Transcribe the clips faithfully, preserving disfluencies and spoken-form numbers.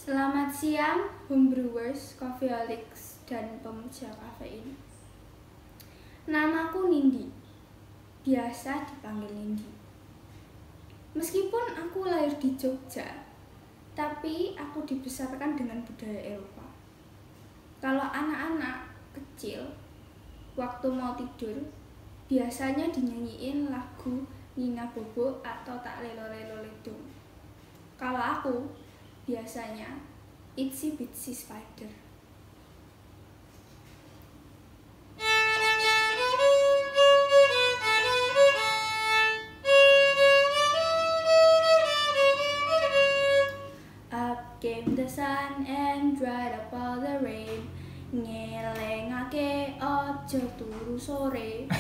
Selamat siang, homebrewers, coffeeholics, dan pemuja kafein. Namaku Nindi, biasa dipanggil Nindi. Meskipun aku lahir di Jogja, tapi aku dibesarkan dengan budaya Eropa. Kalau anak-anak kecil, waktu mau tidur, biasanya dinyanyiin lagu Nina Bobo atau Tak Lelo Lelo Ledo. Kalau aku, biasanya Itsy Bitsy Spider. Up came the sun and dried up all the rain. Ngelengake ojo turu sore.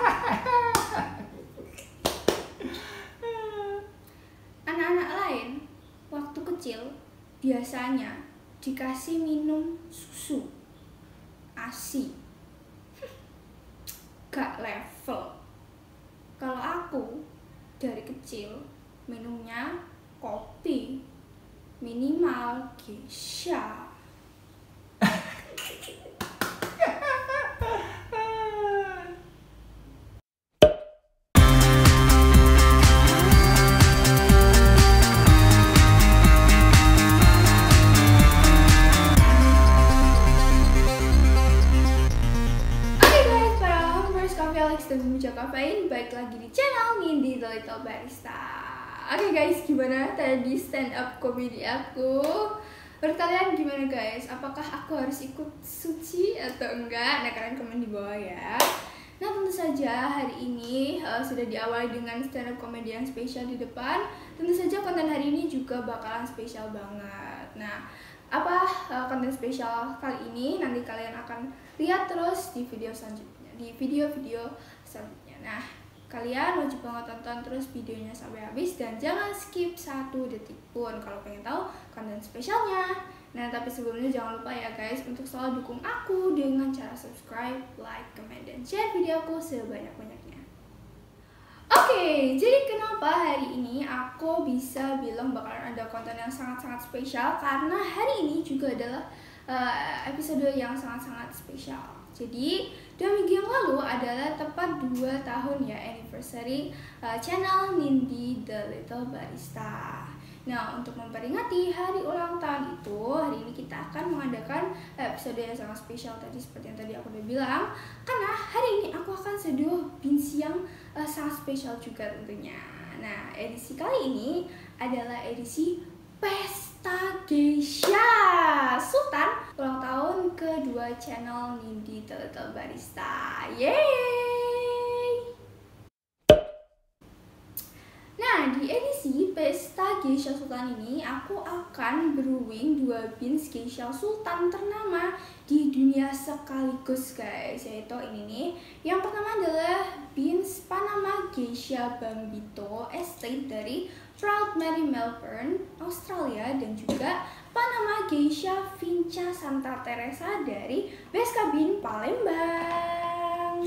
Anak-anak lain waktu kecil biasanya dikasih minum susu ASI. Gak level. Kalau aku dari kecil minumnya kopi, minimal Geisha. Dan pemuja kafein, baik lagi di channel Nindi The Little Barista. Oke okay guys, gimana tadi stand up komedi aku? Menurut kalian gimana guys? Apakah aku harus ikut suci atau enggak? Nah kalian komen di bawah ya. Nah tentu saja hari ini uh, sudah diawali dengan stand up komedi yang spesial di depan. Tentu saja konten hari ini juga bakalan spesial banget. Nah apa uh, konten spesial kali ini nanti kalian akan lihat terus di video selanjutnya, di video-video selanjutnya. Nah, kalian wajib banget tonton terus videonya sampai habis dan jangan skip satu detik pun kalau pengen tahu konten spesialnya. Nah, tapi sebelumnya jangan lupa ya guys untuk selalu dukung aku dengan cara subscribe, like, comment, dan share video aku sebanyak-banyaknya. Oke, jadi kenapa hari ini aku bisa bilang bakalan ada konten yang sangat-sangat spesial? Karena hari ini juga adalah uh, episode yang sangat-sangat spesial. Jadi, dua minggu yang lalu adalah tepat dua tahun ya anniversary uh, channel Nindi The Little Barista. Nah, untuk memperingati hari ulang tahun itu, hari ini kita akan mengadakan episode yang sangat spesial tadi seperti yang tadi aku udah bilang. Karena hari ini aku akan seduh beans yang uh, sangat spesial juga tentunya. Nah, edisi kali ini adalah edisi Pesta Geisha Sultan ulang tahun kedua channel Nindi The Little Barista. Yeay! Nah, di edisi Pesta Geisha Sultan ini aku akan brewing dua beans Geisha Sultan ternama di dunia sekaligus guys, yaitu ini nih. Yang pertama adalah beans Panama Geisha Bambito Estate dari Proud Mary Melbourne, Australia, dan juga Panama Geisha Vinca Santa Teresa dari Beska Bean Palembang.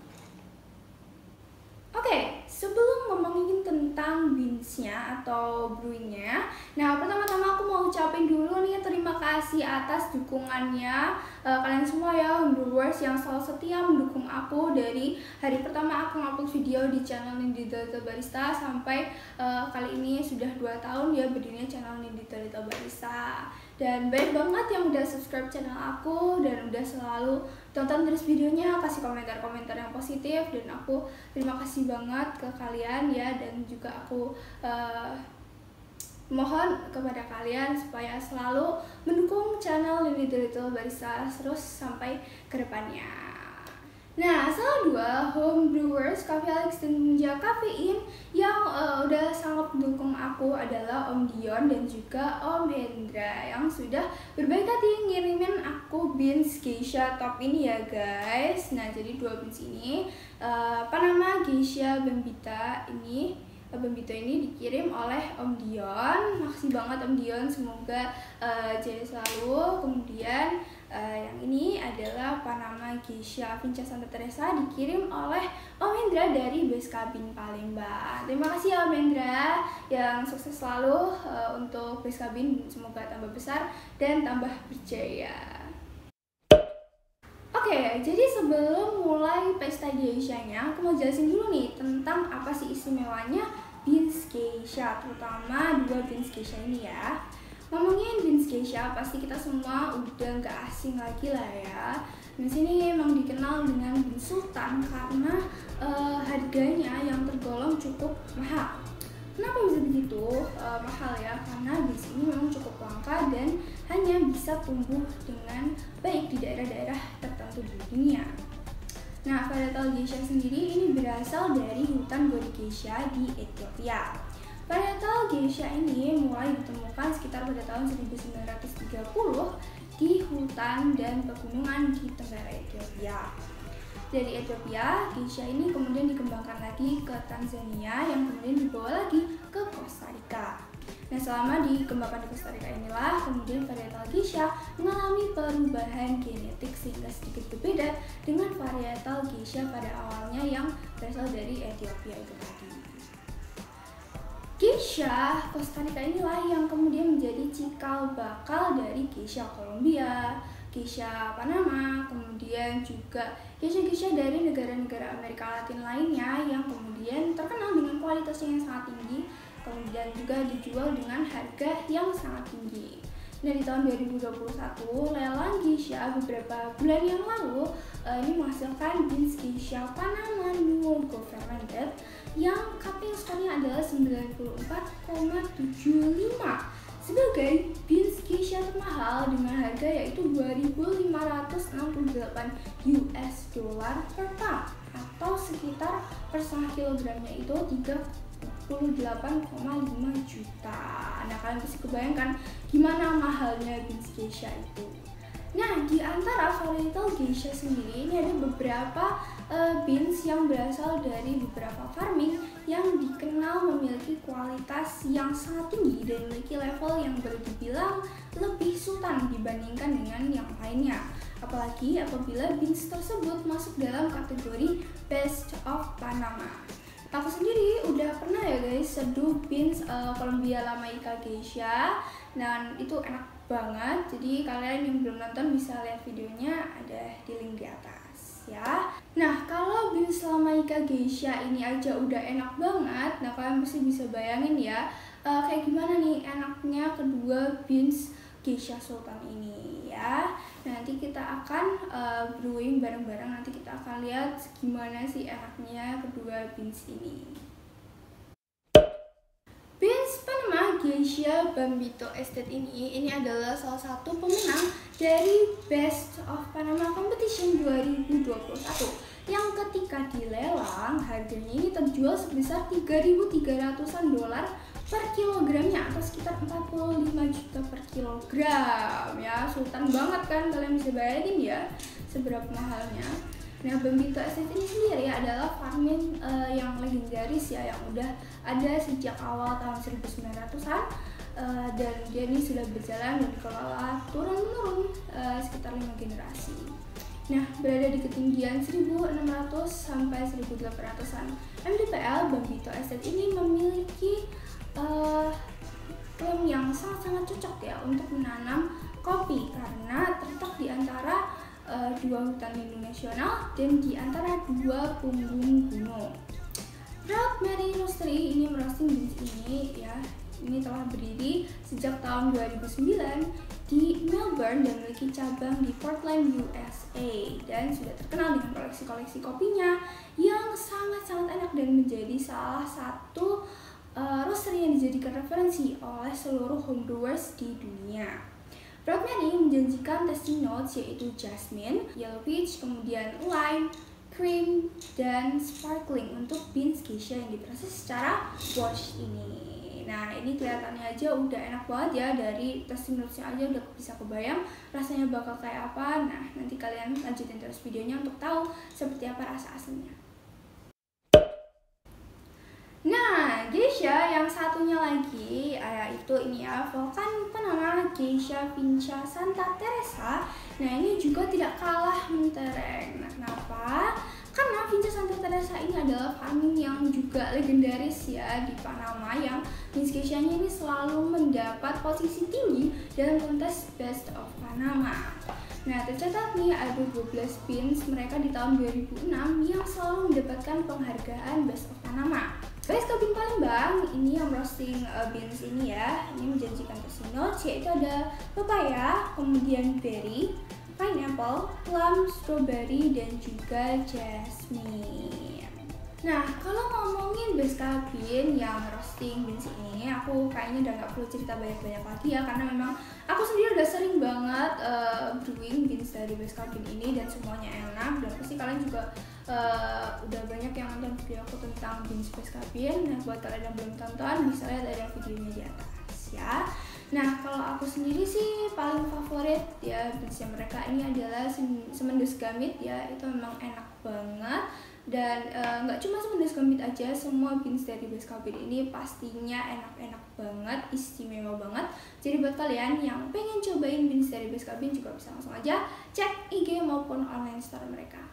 Oke, okay, sebelum ngomongin tentang beansnya atau brewingnya, nah pertama-tama aku mau ucapin dulu nih terima kasih atas dukungannya uh, kalian semua ya homebrewers yang selalu setia mendukung aku dari hari pertama aku ngupload video di channel Nindi The Little Barista sampai uh, kali ini sudah dua tahun ya berdirinya channel Nindi The Little Barista. Dan banyak banget yang udah subscribe channel aku dan udah selalu tonton terus videonya, kasih komentar-komentar yang positif, dan aku terima kasih banget ke kalian ya. Dan juga aku uh, mohon kepada kalian supaya selalu mendukung channel Nindi The Little Barista terus sampai ke depannya. Nah, salah dua homebrewers, coffeeholics, dan pemuja kafein yang uh, udah sangat mendukung aku adalah Om Dion dan juga Om Hendra yang sudah berbaik hati ngirimin aku beans Geisha top ini ya guys. Nah, jadi dua beans ini uh, Panama Geisha Bambita ini Bambito ini dikirim oleh Om Dion. Makasih banget Om Dion, semoga uh, jaya selalu. Kemudian Uh, yang ini adalah Panama Geisha Vinca Santa Teresa, dikirim oleh Om Hendra dari Base Cabin Palembang. Terima kasih ya Om Hendra, yang sukses selalu uh, untuk Base Cabin, semoga tambah besar dan tambah berjaya. Oke, okay, jadi sebelum mulai pesta geishanya, aku mau jelasin dulu nih tentang apa sih istimewanya beans geisha, terutama dua beans geisha ini ya. Ngomongin beans geisha, pasti kita semua udah nggak asing lagi lah ya. Di sini memang dikenal dengan beans sultan karena uh, harganya yang tergolong cukup mahal. Kenapa bisa begitu uh, mahal ya? Karena beans ini memang cukup langka dan hanya bisa tumbuh dengan baik di daerah-daerah tertentu di dunia. Nah, varietal geisha sendiri ini berasal dari hutan Gori geisha di Ethiopia. Varietal geisha ini mulai ditemukan sekitar pada tahun seribu sembilan ratus tiga puluh di hutan dan pegunungan di tenggara Ethiopia. Dari Ethiopia, geisha ini kemudian dikembangkan lagi ke Tanzania yang kemudian dibawa lagi ke Costa Rica. Nah, selama dikembangkan di Costa Rica inilah kemudian varietal geisha mengalami perubahan genetik sehingga sedikit berbeda dengan varietal geisha pada awalnya yang berasal dari Ethiopia itu tadi. Geisha Costa Rica inilah yang kemudian menjadi cikal bakal dari geisha Kolombia, geisha Panama, kemudian juga geisha-geisha dari negara-negara Amerika Latin lainnya yang kemudian terkenal dengan kualitasnya yang sangat tinggi, kemudian juga dijual dengan harga yang sangat tinggi. Nah, di tahun dua ribu dua puluh satu, lelang geisha beberapa bulan yang lalu uh, ini menghasilkan beans geisha Panama New Gold Fermented yang cupping score-nya adalah sembilan puluh empat koma tujuh lima sebagai beans geisha termahal dengan harga yaitu dua ribu lima ratus enam puluh delapan U S dollar per pound atau sekitar per setengah kilogramnya itu tiga puluh delapan koma lima juta. Nah, kalian bisa kebayangkan gimana mahalnya beans geisha itu. Nah, di antara varietal geisha sendiri ini ada beberapa uh, beans yang berasal dari beberapa farming yang dikenal memiliki kualitas yang sangat tinggi dan memiliki level yang boleh dibilang lebih sultan dibandingkan dengan yang lainnya. Apalagi apabila beans tersebut masuk dalam kategori Best of Panama. Aku sendiri udah pernah ya guys seduh beans uh, Colombia Lamaica Geisha, dan itu enak banget. Jadi kalian yang belum nonton bisa lihat videonya, ada di link di atas ya. Nah, kalau beans Lamaica Geisha ini aja udah enak banget, nah kalian pasti bisa bayangin ya uh, kayak gimana nih enaknya kedua beans Geisha Sultan ini ya. Nanti kita akan uh, brewing bareng-bareng, nanti kita akan lihat gimana sih enaknya kedua beans ini. Beans Panama Geisha Bambito Estate ini ini adalah salah satu pemenang dari Best of Panama Competition dua ribu dua puluh satu yang ketika dilelang harganya ini terjual sebesar tiga ribu tiga ratusan dolar per kilogramnya atau sekitar empat puluh lima juta per kilogram ya. Sultan banget kan, kalian bisa bayangin ya seberapa mahalnya. Nah, Bambito Estate ini sendiri adalah farming uh, yang legendaris ya, yang udah ada sejak awal tahun seribu sembilan ratusan uh, dan dia ini sudah berjalan dan dikelola turun-menurun uh, sekitar lima generasi. Nah, berada di ketinggian seribu enam ratus sampai seribu delapan ratusan M D P L, Bambito Estate ini memiliki uh, klaim yang sangat-sangat cocok ya untuk menanam kopi karena terletak di antara uh, dua hutan lindung nasional dan di antara dua punggung gunung. Proud Mary Roastery ini merosting beans ini ya. Ini telah berdiri sejak tahun dua ribu sembilan di Melbourne dan memiliki cabang di Portland, U S A, dan sudah terkenal dengan koleksi-koleksi kopinya yang sangat-sangat enak dan menjadi salah satu uh, roastery yang dijadikan referensi oleh seluruh homebrewers di dunia. Proud Mary menjanjikan tasting notes yaitu jasmine, yellow peach, kemudian lime, cream, dan sparkling untuk beans geisha yang diproses secara wash ini. Nah, ini kelihatannya aja udah enak banget ya, dari tasting notes-nya aja udah bisa kebayang rasanya bakal kayak apa. Nah, nanti kalian lanjutin terus videonya untuk tahu seperti apa rasa aslinya. Nah, geisha Geisha yang satunya lagi yaitu ini ya, Vulcan Panama Geisha Vinca Santa Teresa. Nah ini juga tidak kalah mentereng. Nah kenapa? Karena Vinca Santa Teresa ini adalah farming yang juga legendaris ya di Panama, yang Beans Geisha-nya ini selalu mendapat posisi tinggi dalam kontes Best of Panama. Nah, tercatat nih ada dua belas beans mereka di tahun dua ribu enam yang selalu mendapatkan penghargaan Best of Panama. Guys, Bean Palembang ini yang roasting uh, beans ini ya, ini menjanjikan tasting notes, yaitu ada papaya, kemudian berry, pineapple, plum, strawberry, dan juga jasmine. Nah, kalau ngomongin Best Bean yang roasting beans ini, aku kayaknya udah nggak perlu cerita banyak-banyak lagi ya, karena memang aku sendiri udah sering banget uh, brewing beans dari Best Bean ini dan semuanya enak, dan pasti kalian juga uh, udah banyak yang nonton video aku tentang beans Best Bean. Nah, buat kalian yang belum tonton bisa lihat ada videonya di atas ya. Nah, kalau aku sendiri sih paling favorit ya beansnya mereka ini adalah Semendus Gamit ya, itu memang enak banget. Dan nggak uh, cuma Semendus Gamit aja, semua beans dari Best Bean ini pastinya enak-enak banget, istimewa banget. Jadi buat kalian yang pengen cobain beans dari Best Bean juga bisa langsung aja cek I G maupun online store mereka.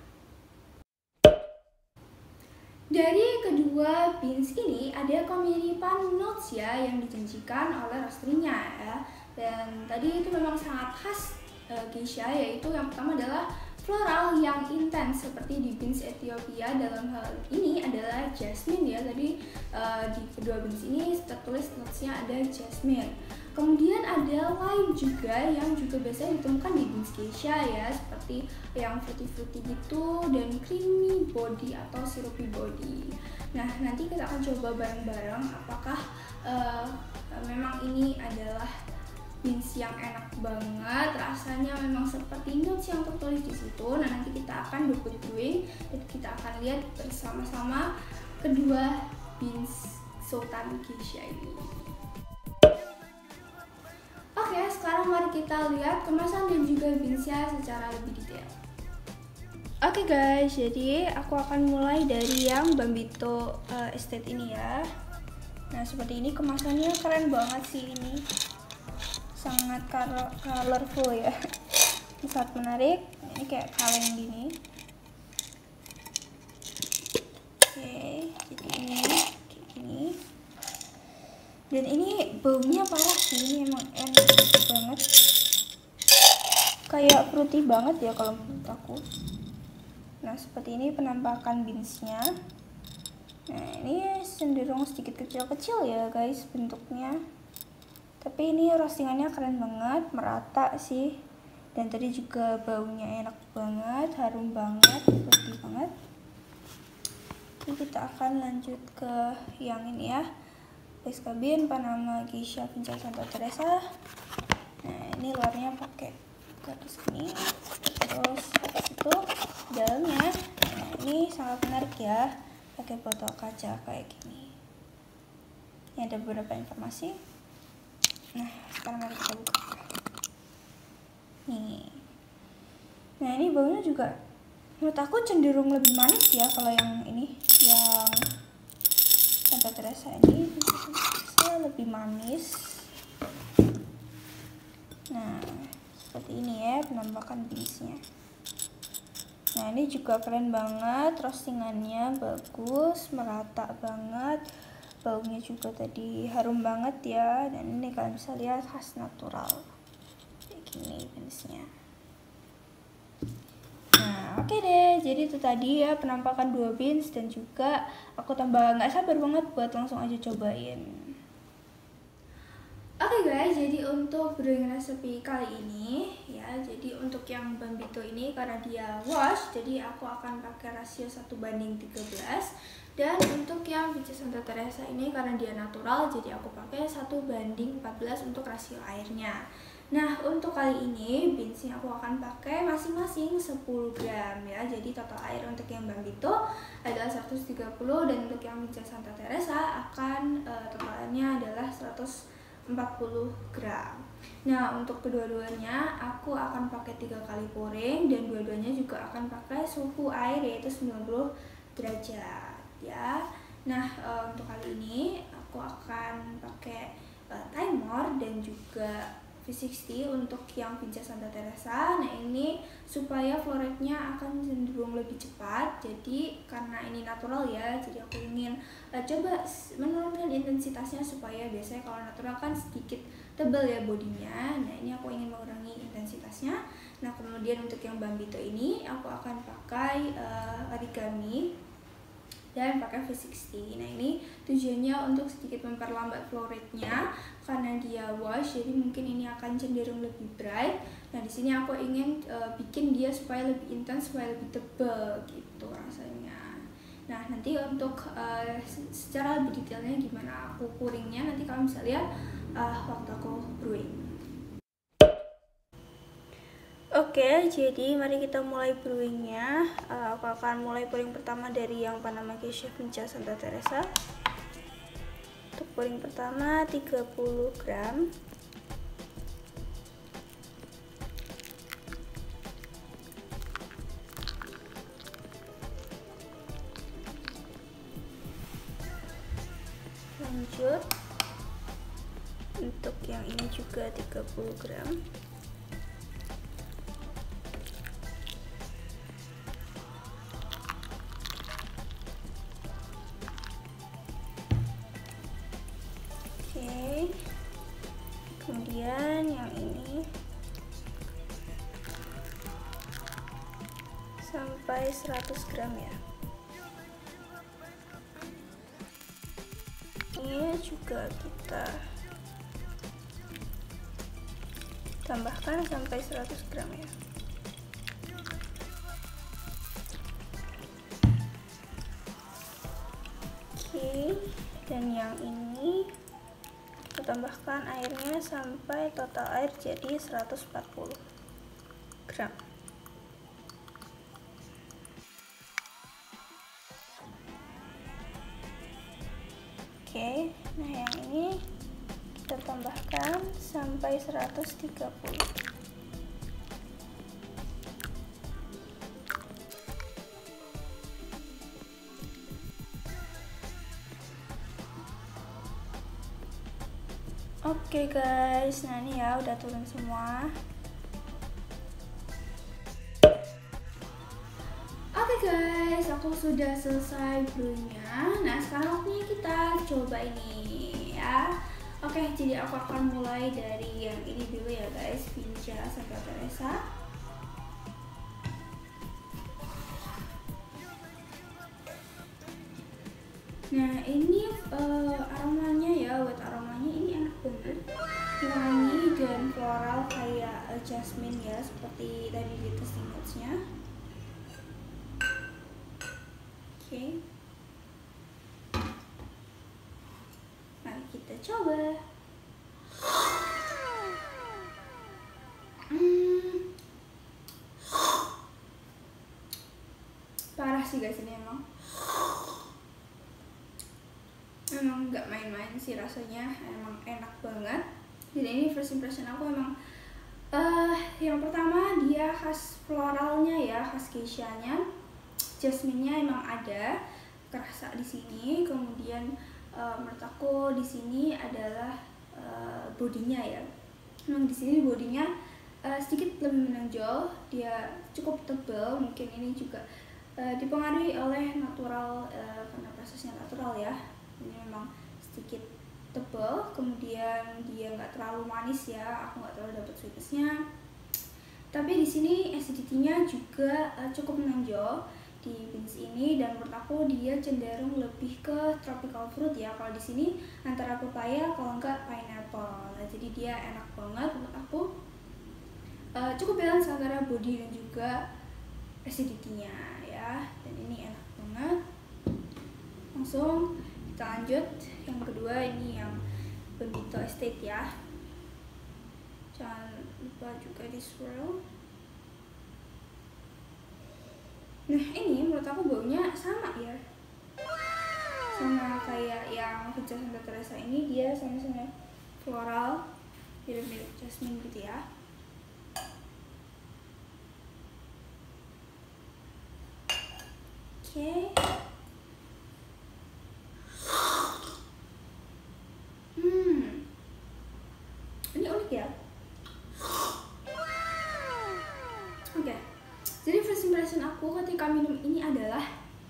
Dari kedua beans ini ada kemiripan notes ya yang dijanjikan oleh roasternya ya. Dan tadi itu memang sangat khas uh, Geisha, yaitu yang pertama adalah floral yang intens seperti di beans Ethiopia. Dalam hal ini adalah jasmine ya. Tadi uh, di kedua beans ini tertulis notesnya ada jasmine. Kemudian ada lime juga yang juga biasanya ditemukan di beans Geisha ya, seperti yang fruity-fruity gitu, dan creamy body atau syrupy body. Nah, nanti kita akan coba bareng-bareng apakah uh, memang ini adalah beans yang enak banget, rasanya memang seperti notes yang tertulis di situ. Nah, nanti kita akan debut brewing dan kita akan lihat bersama-sama kedua beans Sultan Geisha ini. Oke, sekarang mari kita lihat kemasan dan juga beansnya secara lebih detail. Oke guys, jadi aku akan mulai dari yang Bambito uh, Estate ini ya. Nah, seperti ini kemasannya, keren banget sih ini. Sangat colorful ya, sangat menarik. Ini kayak kaleng gini. Oke, jadi ini kayak gini. Dan ini baunya parah sih, ini emang enak banget, kayak fruity banget ya kalau menurut aku. Nah, seperti ini penampakan beansnya. Nah, ini cenderung sedikit kecil-kecil ya guys bentuknya. Tapi ini roastingannya keren banget, merata sih. Dan tadi juga baunya enak banget, harum banget, putih banget. Jadi kita akan lanjut ke yang ini ya, Best Bean Panama Geisha Vinca Santa Teresa. Nah, ini luarnya pakai garis ini, terus itu dalamnya. Nah, ini sangat menarik ya, pakai botol kaca kayak gini. Ini ada beberapa informasi. Nah, sekarang mari kita buka. Nih. Nah, ini baunya juga menurut aku cenderung lebih manis ya kalau yang ini, yang Santa Teresa ini saya lebih manis. Nah, seperti ini ya penampakan beansnya. Nah, ini juga keren banget, roastingannya bagus, merata banget. Baunya juga tadi harum banget ya, dan ini kalian bisa lihat khas natural kayak gini beansnya. Nah, oke okay deh, jadi itu tadi ya penampakan dua beans, dan juga aku tambah nggak sabar banget buat langsung aja cobain. Oke okay guys, jadi untuk brewing recipe kali ini ya, jadi untuk yang Bambito ini karena dia wash, jadi aku akan pakai rasio satu banding tiga belas. Dan untuk yang Vinca Santa Teresa ini karena dia natural, jadi aku pakai satu banding empat belas untuk rasio airnya. Nah, untuk kali ini beansnya aku akan pakai masing-masing sepuluh gram ya. Jadi total air untuk yang Bambito adalah seratus tiga puluh, dan untuk yang Vinca Santa Teresa akan uh, totalnya adalah seratus empat puluh gram. Nah, untuk kedua-duanya aku akan pakai tiga kali pouring, dan dua-duanya juga akan pakai suhu air yaitu sembilan puluh derajat ya. Nah, e, untuk kali ini aku akan pakai uh, timer dan juga V enam puluh untuk yang Vinca Santa Teresa. Nah ini supaya flow rate-nya akan cenderung lebih cepat. Jadi karena ini natural ya, jadi aku ingin uh, coba menurunkan intensitasnya supaya biasanya kalau natural kan sedikit tebal ya bodinya. Nah ini aku ingin mengurangi intensitasnya. Nah kemudian untuk yang Bambito ini aku akan pakai uh, origami dan pakai V enam puluh. Nah ini tujuannya untuk sedikit memperlambat flow rate-nya karena dia wash, jadi mungkin ini akan cenderung lebih bright. Nah di sini aku ingin uh, bikin dia supaya lebih intens, supaya lebih tebal gitu rasanya. Nah nanti untuk uh, secara lebih detailnya gimana aku pouringnya nanti kalian bisa lihat uh, waktu aku brewing. Oke, jadi mari kita mulai brewingnya. Uh, aku akan mulai pouring pertama dari yang Panama Geisha Vinca Santa Teresa. Untuk pouring pertama tiga puluh gram. Lanjut untuk yang ini juga tiga puluh gram. Oke, kemudian yang ini sampai seratus gram ya. Ini juga kita tambahkan sampai seratus gram ya. Oke, dan yang ini kita tambahkan airnya sampai total air jadi seratus empat puluh gram. Oke, nah yang ini kita tambahkan sampai seratus tiga puluh. Oke guys, nah ini ya udah turun semua. Oke guys, aku sudah selesai brewingnya. Nah sekarang waktunya kita coba ini ya. Oke, jadi aku akan mulai dari yang ini dulu ya guys, Vinca Santa Teresa. Nah ini uh, aromanya ya, buat aromanya ini enak banget, wangi dan floral kayak uh, jasmine ya, seperti tadi di tasting notes-nya. Oke, okay. Mari kita coba. Hmm. Parah sih guys ini emang. Emang nggak main-main sih rasanya, emang enak banget. Jadi ini first impression aku emang uh, yang pertama dia khas floralnya ya, khas geisha-nya, jasmine-nya emang ada kerasa di sini. Kemudian uh, menurut aku di sini adalah uh, bodinya ya, emang di sini bodinya uh, sedikit lebih menonjol, dia cukup tebal. Mungkin ini juga uh, dipengaruhi oleh natural uh, karena prosesnya natural ya. Ini memang sedikit tebal, kemudian dia nggak terlalu manis ya, aku nggak terlalu dapat sweetness-nya. Tapi di sini acidity-nya juga uh, cukup menonjol di beans ini, dan menurut aku dia cenderung lebih ke tropical fruit ya. Kalau di sini antara pepaya kalau enggak pineapple. Nah, jadi dia enak banget menurut aku. Uh, cukup balance antara body dan juga acidity-nya ya. Dan ini enak banget. Langsung kita lanjut yang kedua, ini yang Bambito Estate ya, jangan lupa juga di swirl. Nah ini menurut aku baunya sama ya, sama kayak yang Vinca Santa Teresa ini, dia sama-sama floral, mirip-mirip jasmine gitu ya. Oke, aku ketika minum ini adalah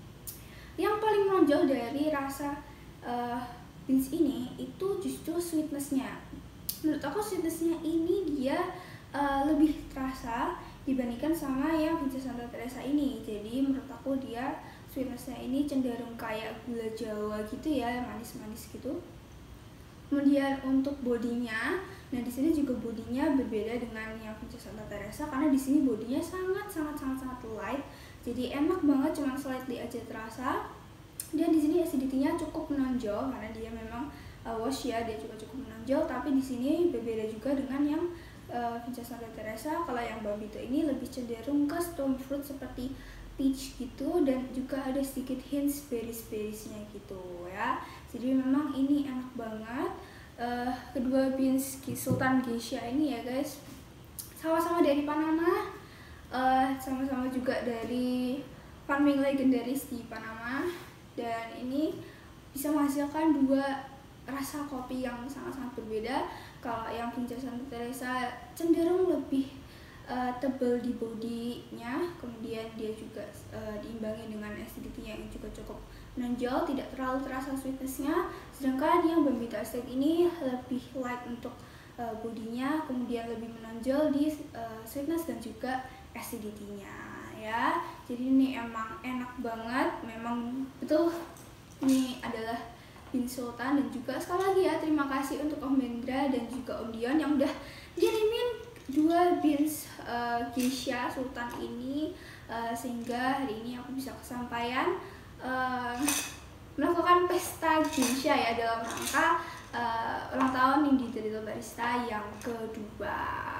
yang paling menonjol dari rasa uh, beans ini itu justru sweetnessnya. Menurut aku sweetnessnya ini dia uh, lebih terasa dibandingkan sama yang Vinca Santa Teresa ini. Jadi menurut aku dia sweetnessnya ini cenderung kayak gula Jawa gitu ya, manis-manis gitu. Kemudian untuk bodinya, nah di sini juga bodinya berbeda dengan yang Vinca Santa Teresa karena di sini bodinya sangat sangat sangat sangat light. Jadi enak banget, cuma slightly aja terasa. Dan di sini acidity-nya cukup menonjol karena dia memang uh, wash ya, dia juga cukup menonjol. Tapi di sini berbeda juga dengan yang uh, Vinca Santa Teresa. Kalau yang Bambito ini lebih cenderung ke stone fruit seperti peach gitu, dan juga ada sedikit hints berries-berriesnya gitu ya. Jadi memang ini enak banget. Uh, kedua beans Sultan Geisha ini ya guys, sama-sama dari Panama, uh, sama-sama juga dari farming legendaris di Panama, dan ini bisa menghasilkan dua rasa kopi yang sangat-sangat berbeda. Kalau yang Vinca Santa Teresa cenderung lebih uh, tebal di bodinya, kemudian dia juga uh, diimbangi dengan acidity-nya yang juga cukup menonjol, tidak terlalu terasa sweetness-nya. Sedangkan yang Bambito Estate ini lebih light untuk uh, bodinya, kemudian lebih menonjol di uh, sweetness dan juga acidity-nya ya. Jadi ini emang enak banget, memang betul ini adalah beans Sultan. Dan juga sekali lagi ya, terima kasih untuk Om Bendra dan juga Om Dion yang udah ngirimin dua beans uh, Geisha Sultan ini, uh, sehingga hari ini aku bisa kesampaian uh, melakukan pesta Geisha ya dalam rangka uh, ulang tahun Nindi The Little Barista yang kedua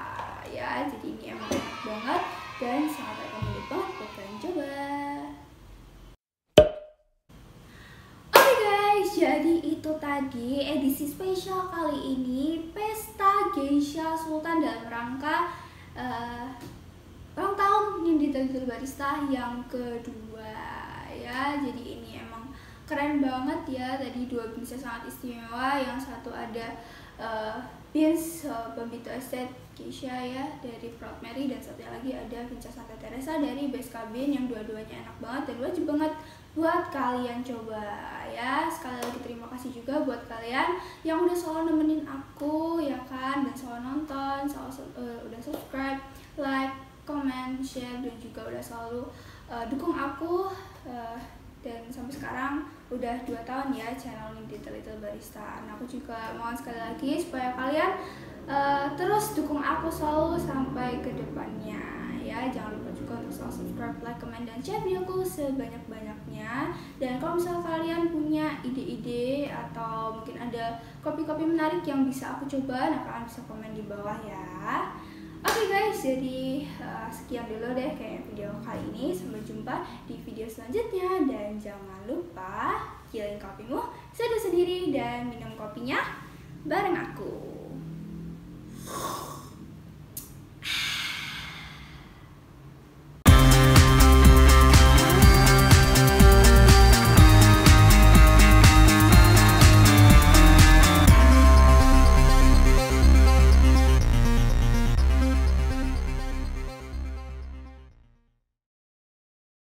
ya. Jadi ini emang enak banget dan sangat recommended banget buat kalian coba. Oke guys, jadi itu tadi edisi spesial kali ini pesta Geisha Sultan dalam rangka uh, ulang tahun Nindi The Little Barista yang kedua ya. Jadi ini emang keren banget ya, tadi dua beansnya sangat istimewa. Yang satu ada uh, beans uh, Bambito Estate Geisha ya dari Proud Mary, dan satu lagi ada Vinca Santa Teresa dari Base Cabin, yang dua-duanya enak banget dan wajib banget buat kalian coba ya. Sekali lagi terima kasih juga buat kalian yang udah selalu nemenin aku ya kan, dan selalu nonton, selalu uh, udah subscribe, like, comment, share, dan juga udah selalu uh, dukung aku. Uh, dan sampai sekarang udah dua tahun ya channel Nindi The Little Barista. Dan aku juga mohon sekali lagi supaya kalian uh, terus dukung aku selalu sampai ke depannya ya. Jangan lupa juga untuk selalu subscribe, like, comment, dan share videoku sebanyak-banyaknya. Dan kalau misalnya kalian punya ide-ide atau mungkin ada kopi-kopi menarik yang bisa aku coba, nah kalian bisa komen di bawah ya. Oke okay guys, jadi uh, sekian dulu deh kayak video kali ini. Sampai jumpa di video selanjutnya, dan jangan lupa killing kopimu seduh sendiri dan minum kopinya bareng aku.